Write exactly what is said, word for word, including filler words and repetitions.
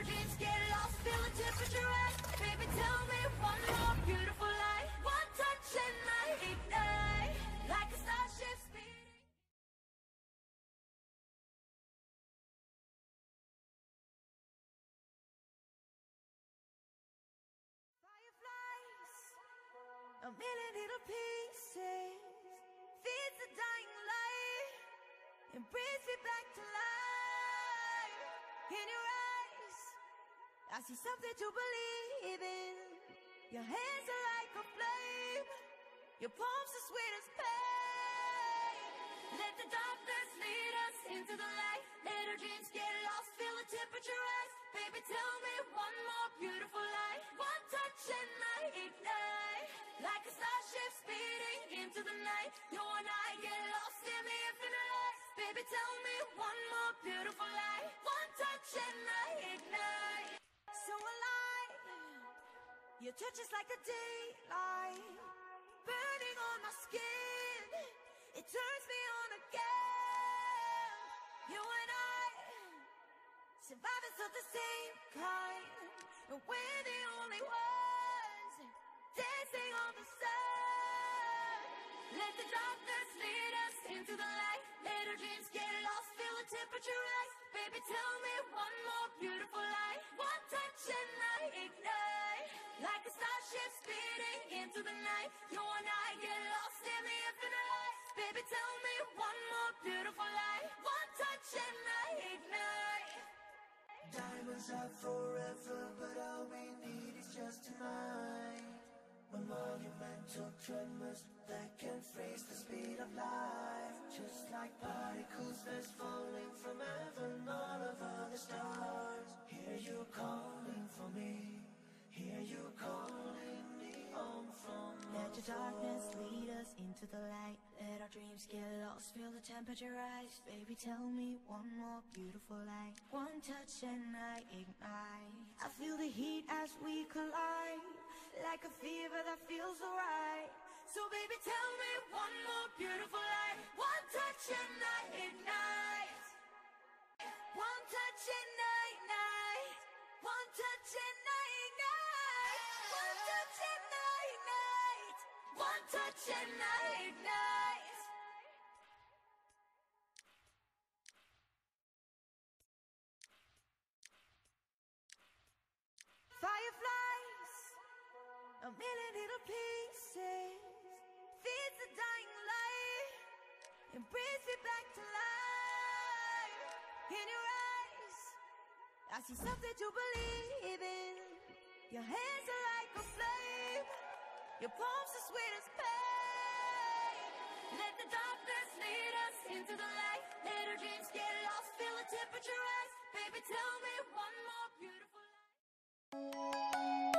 our dreams get lost, feel the temperature rise. Baby, tell me one more beautiful lie. One touch and I ignite, like a starship speeding. Fireflies, a million little pieces, feeds the dying light, and brings me back to life. In your eyes, I see something to believe in. Your hands are like a flame, your palms are sweet as pain. Let the darkness lead us into the light. Let our dreams get lost, feel the temperature rise. Baby, tell me one more beautiful lie. One touch and I ignite, like a starship speeding into the night. You and I get lost in the infinite light. Baby, tell me one more beautiful lie. One touch and I ignite. So alive, your touch is like the daylight, burning on my skin. It turns me on again. You and I, survivors of the same kind, and we're the only ones dancing on the sun. Let the darkness lead us into the light. Let our dreams get lost, feel the temperature rise. Baby, tell me one more beautiful lie. One touch and I ignite, like a starship speeding into the night. You and I get lost in the infinite light. Baby, tell me one more beautiful lie. One touch and I ignite. Diamonds are forever, but all we need is just tonight. When monumental tremors that can freeze the speed of light, just like particles that's falling from heaven all over the stars. Hear you calling for me, hear you calling me home from Let the darkness lead us into the light. Let our dreams get lost, feel the temperature rise. Baby, tell me one more beautiful lie. One touch and I ignite. I feel the heat as we collide, like a fever that feels alright. So baby, tell me one more beautiful lie. One touch and I ignite. One touch and I ignite. One touch and I ignite. One touch and I ignite. One touch and I ignite. Fireflies, a million little pieces, feeds the dying light, and brings me back to life. In your eyes, I see something to believe in. Your hands are like a flame, your palms are sweet as pain. Let the darkness lead us into the light. Let our dreams get lost, feel the temperature rise. Baby, tell me one more beautiful lie.